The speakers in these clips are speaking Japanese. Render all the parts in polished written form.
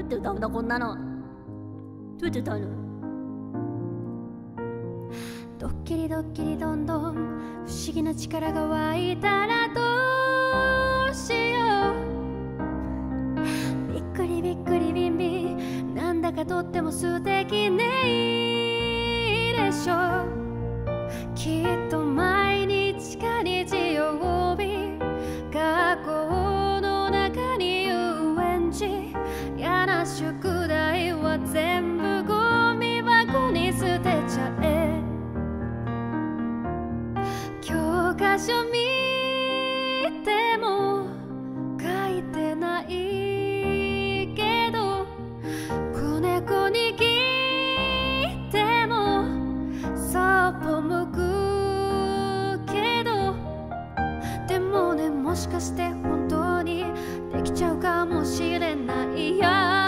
って歌うんだこんなの。どうやって歌うの？ ドッキリドッキリどんどん不思議な力が湧いたらどうしよう。びっくりびっくりビンビンなんだかとっても素敵ねでしょう。きっと毎日か日曜日学校の中に遊園地嫌な宿題は全部ゴミ箱に捨てちゃえ。教科書見ても書いてないけど子猫に聞いてもそっぽ向くけど、でもね、もしかして本当にできちゃうかもしれないや。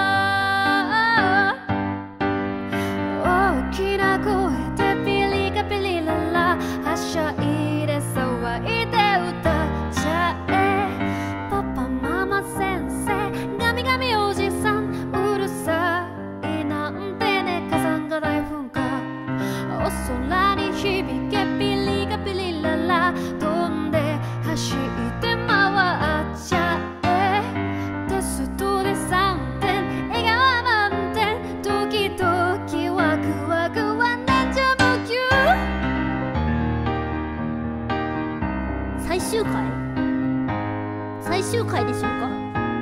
大きな声でピリカピリララはしゃいで騒いで歌っちゃえ。パパママ先生ガミガミおじさんうるさいなんてね、火山が大噴火お空に響けピリカピリララ飛んで走って回っちゃえ。テストで3点笑顔満点ドキドキワクワクはなんじゃもきゅ最終回でしょうか。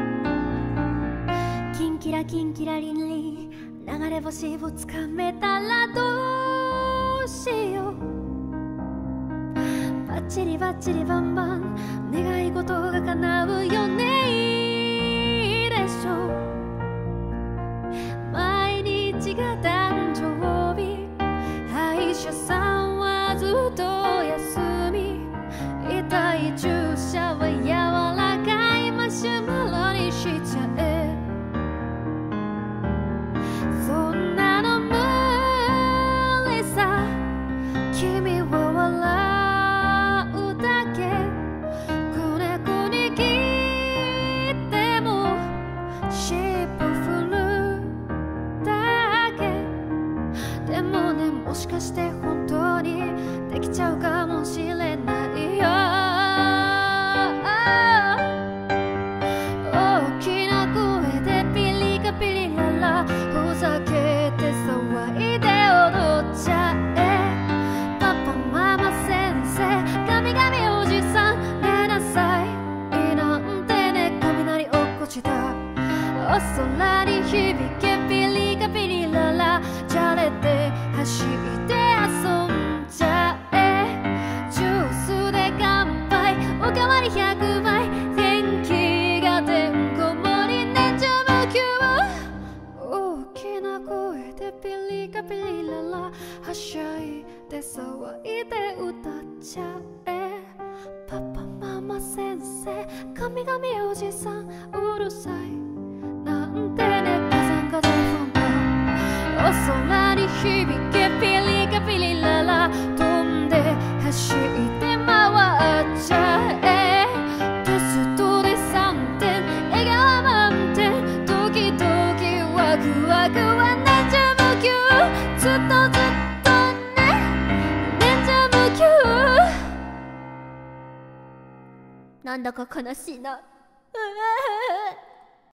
キンキラキンキラリンリン流れ星をつかめたらどうしよう。バッチリバッチリバンバン願い事が叶うよねでしょう。毎日が誕生日歯医者さんはずっと休み痛い注射は柔らかいマシュマロにしちゃえ。そんなの無理さ君は笑うだけ。子猫に聞いても尻尾振るだけ。でもね、もしかして本当にできちゃうかもしれないよ。大きな声でピリカピリララふざけて騒いで踊っちゃえ。パパママ先生ガミガミおじさん寝なさいなんてね、雷落っこちたお空に響けピリカピリララじゃれて走って遊んじゃえ。ジュースで乾杯おかわり100倍天気がてんこ盛りねじゃむきゅ大きな声でピリカピリララはしゃいで騒いで歌っちゃえ。パパママ先生ガミガミおじさんうるさいなんてね、火山が大噴火お空に響けピリカピリララ飛んで走って回っちゃえ。テストで3点笑顔満点ドキドキワクワクはなんじゃむきゅずっとずっとねなんじゃむきゅなんだか悲しいな。